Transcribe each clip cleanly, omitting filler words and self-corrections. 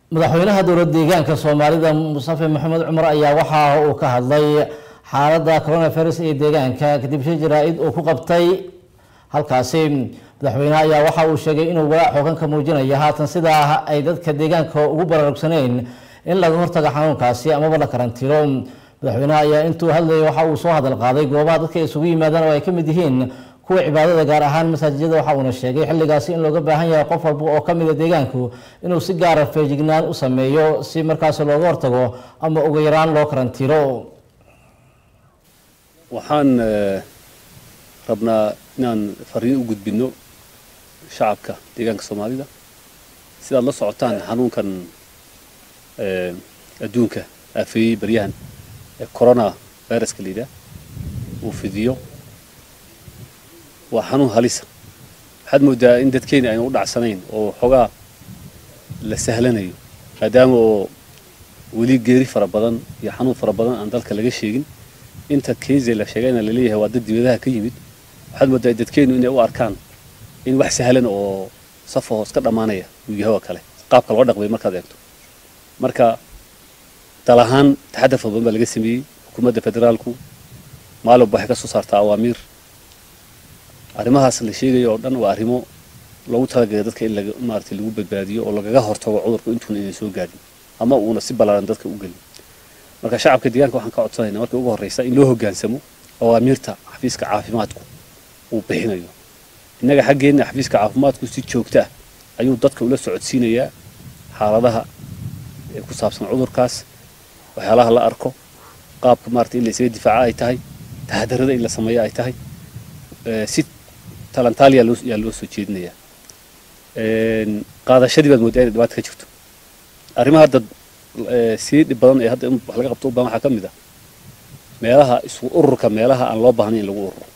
madaxweynaha dowladda deegaanka Soomaalida Mustafa Maxamed Cumar ayaa waxa uu ka hadlay xaaladda coronavirus ee deegaanka kadib shir jaraa'id oo ku qabtay halkaasi. madaxweynaha ayaa waxa uu sheegay inuu walaac xooggan ka muujinayo haatan sida ay dadka deegaanka ugu baraarugsaneen in laga hortago xanuunkaasi ama la karantiilo. madaxweynaha ayaa intuu hadlayay waxa uu soo hadal qaaday goobaha dadka isugu yimaadaan oo ay ka mid yihiin kuwa cibaadada gaar ahaan masaajidada. waxa uu sheegay xilligaasi in looga baahan yahay qof walba oo kamid ah deegaanku inuu si gaar ah feejignaan u sameeyo si markaas looga hortago ama ugu yaraan loo karantiilo. waxaan rabnaa inaan fariin u gudbino shacabka deegaanka Soomaalida sida la socotaan xanuunkan adduunka afay baryahan corona virus kaliya uu fidiyo وحنو هاليسا حد مودا إن دتكين يعني وضع سنين وحقا لسهلنا هدامو ولي جري فربضان يحنو فربضان عند ذلك اللي جشين أنت كيزي اللي شجعنا اللي ليه هو ضد بذا كيمد حد مودا دتكين إنه هو أركان إن واحد سهلنا وصفه سكر أمانية ويجوا كله قاب كل ورق بمركز يكتب مركز تلاهان تحدث بالجسمي حكومة فدرالكو مالو بحكي صارت أوامر arrimahaas la sheegayo oo dhan waa arrimo lagu talagalay dadka in laga maartay lagu badbaadiyo oo lagaga hortago cudurku intuu inay soo gaadhin ama uuna si balaaran dadka u galin. marka shacabka deegaanka waxaan ka codsanaynaa markii ugu horeysa in loo hoggaansamo awaamirta xafiiska caafimaadku uu bixinayo. innaga xaggeena xafiiska caafimaadku si joogto ah ayuu dadka ula socodsiinayaa xaaladaha ku saabsan cudurkaas, waxyaalaha la arko, qaabka maartay in la isaga difaaco ay tahay, taxadarada in la sameeyo ay tahay si تالنتاليا لو سوتشيدنيا قاعدة شديدة مودين دوات كجفتو أريما هذا سيد بدن هذا حلقة قبطو بما حكم ذا ميلها اسمه أورك ميلها عن الله بهني لو أور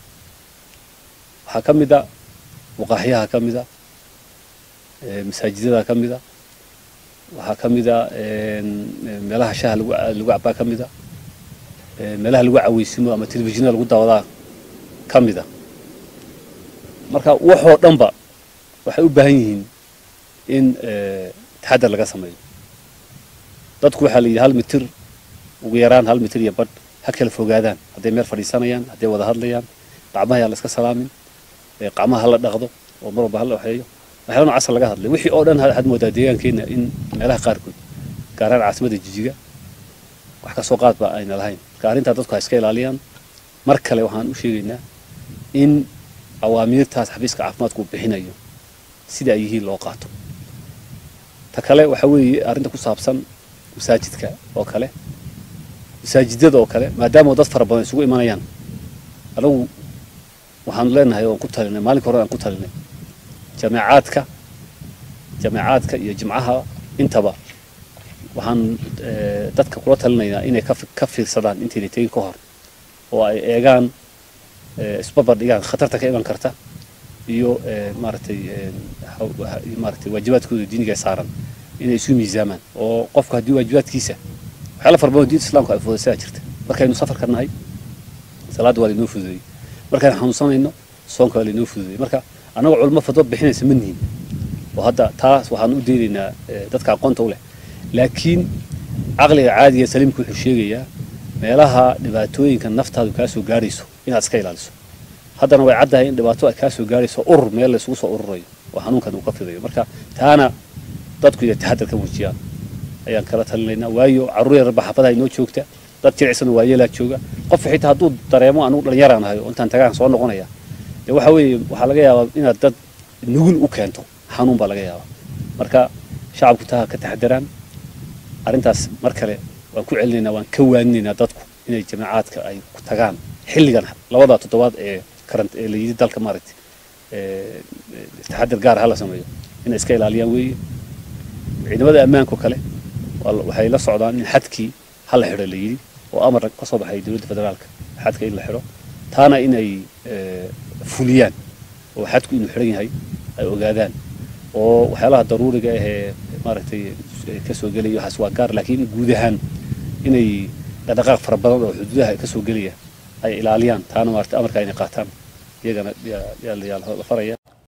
حكم ذا وقاحيها حكم ذا مساجد ذا حكم ذا وحكم ذا ميلها شاه لو عبا حكم ذا ميلها لو عويسمو أما تلفزيون لو داودا حكم ذا marka waxoo dhanba waxay u baahan yihiin in taxadar laga sameeyo. dadku waxa la yiraahdaa 1 mitir ugu yaraan 1 mitir iyo badh ha kala fogaadaan haday meel fadhiisanayaan haday wada hadlayaan gacmaha la iska salaamin gacmaha la dhaqdo oo marba hal waxeeyo waxaan casal laga hadlay wixii oo dhan had moodaa deegaankeena in meelaha qaarkood gaar ahaan caasimada Jijiga wax ka soo qaadba ayna lahayn ka arinta dadku iska ilaaliyaan. mar kale waxaan u sheegaynaa in awaamirtaas xafiiska caafimaadku bixinayo sida ay yihiin loo qaato. ta kale waxa weeye arinta ku saabsan masaajidka oo kale masaajidada oo kale maadaama dad fara badan isugu imanayaan anagu waxaan leenahay oo ku talinay maalin hore aan ku talinay jamaacadka iyo jimcaha intaba waxaan dadka kula talinaynaa inay ka fiirsadaan intii ay ka hor oo ay eegaan isbabar dhigaan khatarta ka iman karta iyo maartay waajibaadkooda diiniga saaran inay isu miisaamaan oo qofka hadii waajibaadkiisa waxa la farboon diinta islaamka ay fududeysaa jirta markaynu safar ka nahay salaad waa inoo fududeey markaan xanuunsanayno soonka waa inoo fududeey marka anagu culmo fadwa bixinaysa maniin oo hadda taas waxaan u deeynaa dadka aqoonta u leh laakiin aqliga caadiga saliimku wuxuu sheegayaa meelaha dhibaatooyinka naftaadu ka soo gaarayso inaad iska ilaaliso. haddana way caddahay in dhibaato ay ka soo gaarayso urur meel la isugu soo ururayo oo xanuunkan uu ka fidayo. marka taana dadku iyo taxadar ka muujiyaan ayaan kala talinaynaa. waayo caruur yar xaafadaha inoo joogta dad jilicsan waa yeelaa jooga qof xitaa hadduu dareemo anigu dhalinyaraan ahay oo intaan tagaan soo noqonaya waxa weeye waxa laga yaabaa inaad dad nugul u keento xanuun baa laga yaabaa. marka shacabku taa ka taxadaraan arintaas mar kale waan ku celinaynaa waan ka waaninaynaa dadku inay jamaacadka ay ku tagaan xilligan labada toddobaad ee karant ee leeyid dalka maaragtay taxadar gaar ah la sameeyo in iska ilaaliyaan weeye. ciidamada ammaanka kale waxay la socdaan in xadkii hal xiro leeyid oo amar ka soo baxay dawladda federaalka xadka in la xiro taana inay fuliyaan oo xadku inuu xiran yahay ay ogaadaan oo waxyaalaha daruuriga ah ee maaragtay ka soo galay waxaas waa gaar laakiin guud ahaan inay dhaqdhaqaaq fara badan oo xuduudaha ka soo galaya ay ilaaliyaan taana maartay amarka inay qaataan iyagana yaa la faraya.